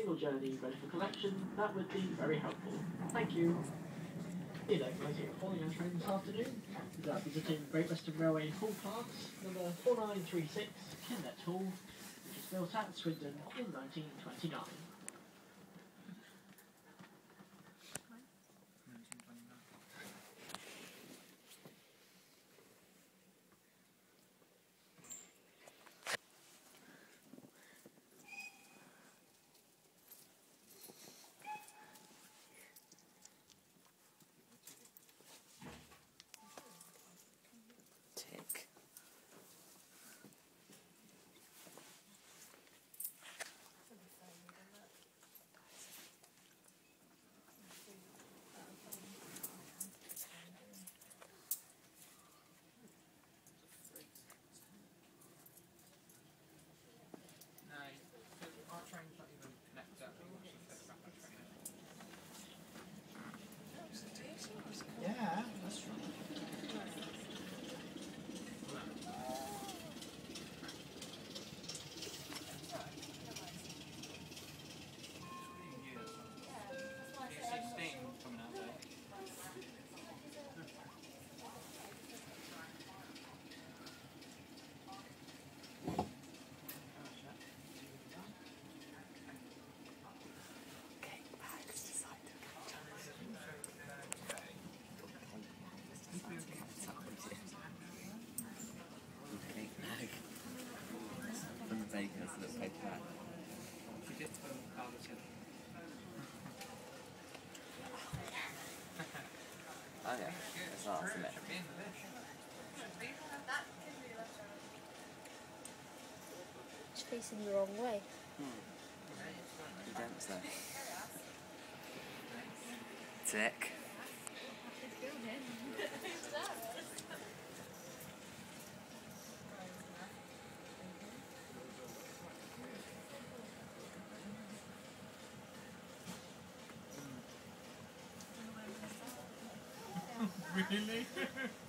single journey ready for collection, that would be very helpful. Thank you. The locomotive you're following our train this afternoon is visiting Great Western Railway Hall Parks, number 4936, Kinlet Hall, which was built at Swindon in 1929. Yeah, that's right. Oh yeah, it's not, isn't it? It's facing the wrong way. You don't say. Tick. Really?